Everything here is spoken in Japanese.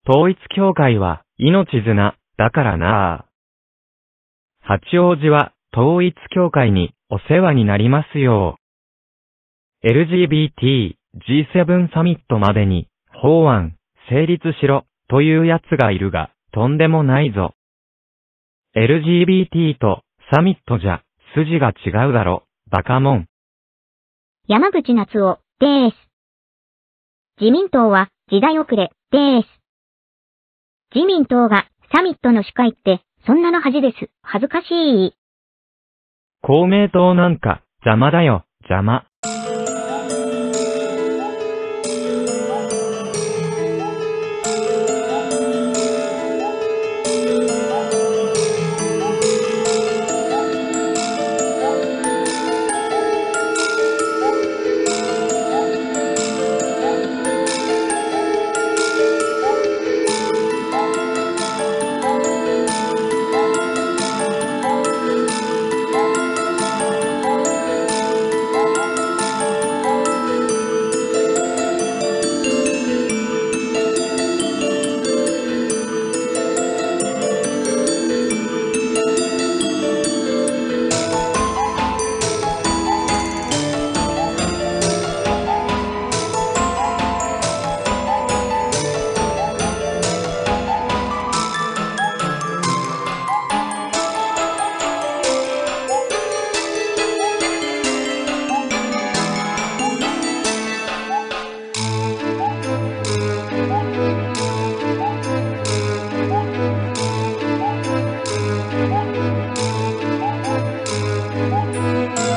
統一教会は命綱だからな。八王子は統一教会にお世話になりますよ。LGBT G7 サミットまでに法案成立しろというやつがいるがとんでもないぞ。LGBT とサミットじゃ筋が違うだろ、バカモン。 山口夏夫です。自民党は時代遅れです。自民党がサミットの司会ってそんなの恥です。恥ずかしい。 公明党なんか邪魔だよ、邪魔。